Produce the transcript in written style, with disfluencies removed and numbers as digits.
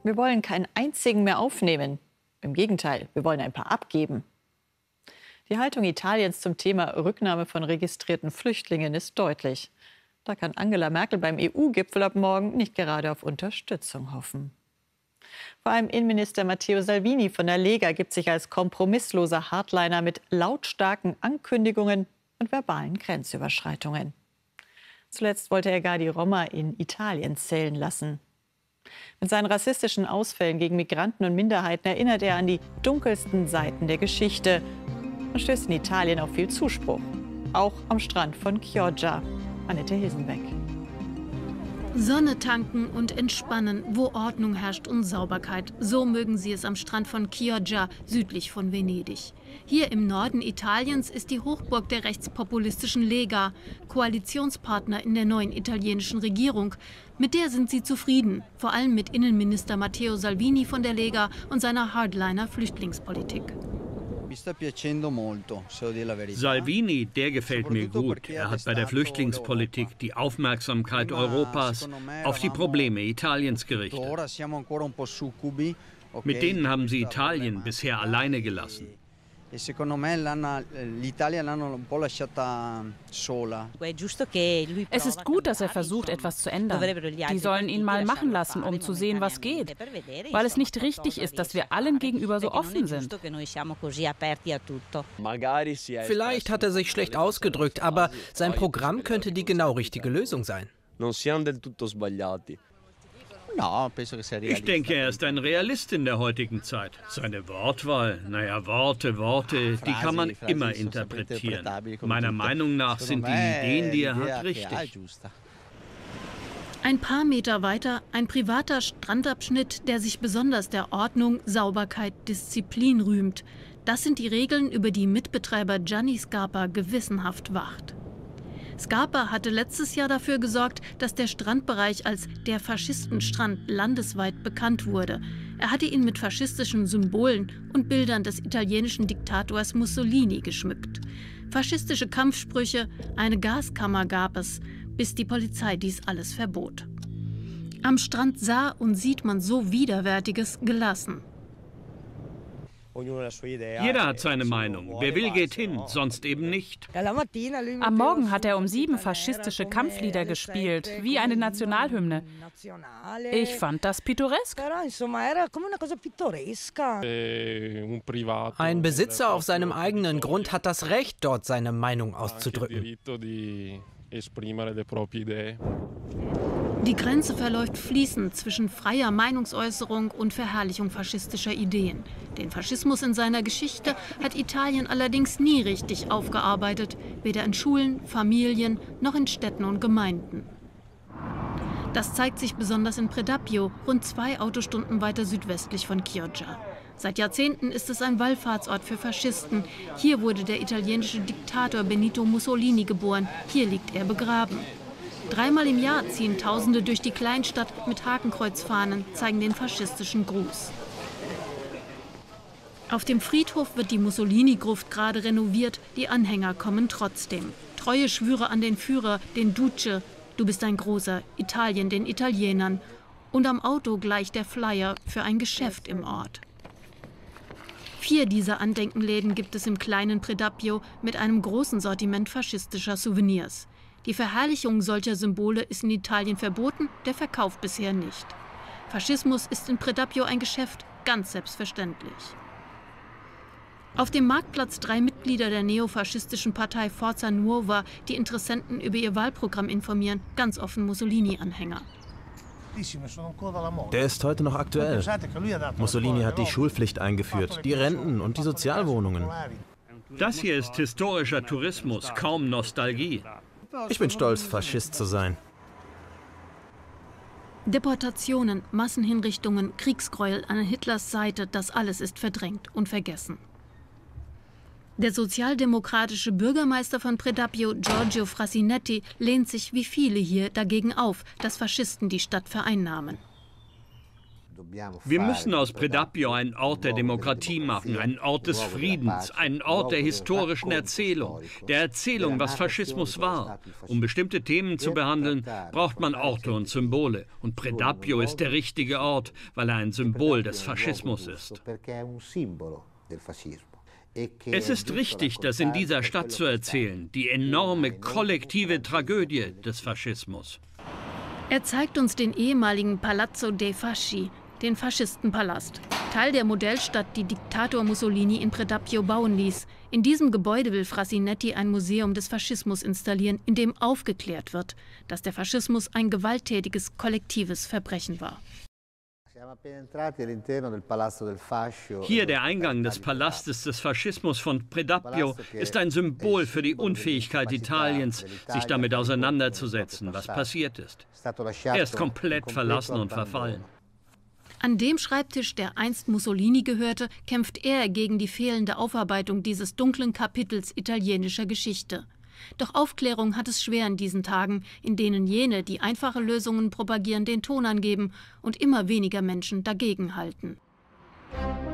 Wir wollen keinen einzigen mehr aufnehmen. Im Gegenteil, wir wollen ein paar abgeben. Die Haltung Italiens zum Thema Rücknahme von registrierten Flüchtlingen ist deutlich. Da kann Angela Merkel beim EU-Gipfel ab morgen nicht gerade auf Unterstützung hoffen. Vor allem Innenminister Matteo Salvini von der Lega gibt sich als kompromissloser Hardliner mit lautstarken Ankündigungen und verbalen Grenzüberschreitungen. Zuletzt wollte er gar die Roma in Italien zählen lassen. Mit seinen rassistischen Ausfällen gegen Migranten und Minderheiten erinnert er an die dunkelsten Seiten der Geschichte und stößt in Italien auf viel Zuspruch. Auch am Strand von Chioggia. Annette Hilsenbeck. Sonne tanken und entspannen, wo Ordnung herrscht und Sauberkeit. So mögen sie es am Strand von Chioggia, südlich von Venedig. Hier im Norden Italiens ist die Hochburg der rechtspopulistischen Lega, Koalitionspartner in der neuen italienischen Regierung. Mit der sind sie zufrieden, vor allem mit Innenminister Matteo Salvini von der Lega und seiner Hardliner-Flüchtlingspolitik. Salvini, der gefällt mir gut. Er hat bei der Flüchtlingspolitik die Aufmerksamkeit Europas auf die Probleme Italiens gerichtet. Mit denen haben sie Italien bisher alleine gelassen. Es ist gut, dass er versucht, etwas zu ändern. Die sollen ihn mal machen lassen, um zu sehen, was geht. Weil es nicht richtig ist, dass wir allen gegenüber so offen sind. Vielleicht hat er sich schlecht ausgedrückt, aber sein Programm könnte die genau richtige Lösung sein. Ich denke, er ist ein Realist in der heutigen Zeit. Seine Wortwahl, Worte, die kann man immer interpretieren. Meiner Meinung nach sind die Ideen, die er hat, richtig. Ein paar Meter weiter ein privater Strandabschnitt, der sich besonders der Ordnung, Sauberkeit, Disziplin rühmt. Das sind die Regeln, über die Mitbetreiber Gianni Scarpa gewissenhaft wacht. Scarpa hatte letztes Jahr dafür gesorgt, dass der Strandbereich als der Faschistenstrand landesweit bekannt wurde. Er hatte ihn mit faschistischen Symbolen und Bildern des italienischen Diktators Mussolini geschmückt. Faschistische Kampfsprüche, eine Gaskammer gab es, bis die Polizei dies alles verbot. Am Strand sah und sieht man so Widerwärtiges gelassen. Jeder hat seine Meinung. Wer will, geht hin, sonst eben nicht. Am Morgen hat er um 7 faschistische Kampflieder gespielt, wie eine Nationalhymne. Ich fand das pittoresk. Ein Besitzer auf seinem eigenen Grund hat das Recht, dort seine Meinung auszudrücken. Die Grenze verläuft fließend zwischen freier Meinungsäußerung und Verherrlichung faschistischer Ideen. Den Faschismus in seiner Geschichte hat Italien allerdings nie richtig aufgearbeitet, weder in Schulen, Familien noch in Städten und Gemeinden. Das zeigt sich besonders in Predappio, rund 2 Autostunden weiter südwestlich von Chioggia. Seit Jahrzehnten ist es ein Wallfahrtsort für Faschisten. Hier wurde der italienische Diktator Benito Mussolini geboren. Hier liegt er begraben. 3-mal im Jahr ziehen Tausende durch die Kleinstadt mit Hakenkreuzfahnen, zeigen den faschistischen Gruß. Auf dem Friedhof wird die Mussolini-Gruft gerade renoviert, die Anhänger kommen trotzdem. Treue Schwüre an den Führer, den Duce, du bist ein großer, Italien den Italienern. Und am Auto gleich der Flyer für ein Geschäft im Ort. 4 dieser Andenkenläden gibt es im kleinen Predappio mit einem großen Sortiment faschistischer Souvenirs. Die Verherrlichung solcher Symbole ist in Italien verboten, der Verkauf bisher nicht. Faschismus ist in Predappio ein Geschäft, ganz selbstverständlich. Auf dem Marktplatz 3 Mitglieder der neofaschistischen Partei Forza Nuova, die Interessenten über ihr Wahlprogramm informieren, ganz offen Mussolini-Anhänger. Der ist heute noch aktuell. Mussolini hat die Schulpflicht eingeführt, die Renten und die Sozialwohnungen. Das hier ist historischer Tourismus, kaum Nostalgie. Ich bin stolz, Faschist zu sein. Deportationen, Massenhinrichtungen, Kriegsgräuel an Hitlers Seite, das alles ist verdrängt und vergessen. Der sozialdemokratische Bürgermeister von Predappio, Giorgio Frasinetti, lehnt sich wie viele hier dagegen auf, dass Faschisten die Stadt vereinnahmen. Wir müssen aus Predappio einen Ort der Demokratie machen, einen Ort des Friedens, einen Ort der historischen Erzählung, der Erzählung, was Faschismus war. Um bestimmte Themen zu behandeln, braucht man Orte und Symbole. Und Predappio ist der richtige Ort, weil er ein Symbol des Faschismus ist. Es ist richtig, das in dieser Stadt zu erzählen, die enorme kollektive Tragödie des Faschismus. Er zeigt uns den ehemaligen Palazzo dei Fasci, den Faschistenpalast. Teil der Modellstadt, die Diktator Mussolini in Predappio bauen ließ. In diesem Gebäude will Frassinetti ein Museum des Faschismus installieren, in dem aufgeklärt wird, dass der Faschismus ein gewalttätiges, kollektives Verbrechen war. Hier der Eingang des Palastes des Faschismus von Predappio ist ein Symbol für die Unfähigkeit Italiens, sich damit auseinanderzusetzen, was passiert ist. Er ist komplett verlassen und verfallen. An dem Schreibtisch, der einst Mussolini gehörte, kämpft er gegen die fehlende Aufarbeitung dieses dunklen Kapitels italienischer Geschichte. Doch Aufklärung hat es schwer in diesen Tagen, in denen jene, die einfache Lösungen propagieren, den Ton angeben und immer weniger Menschen dagegenhalten.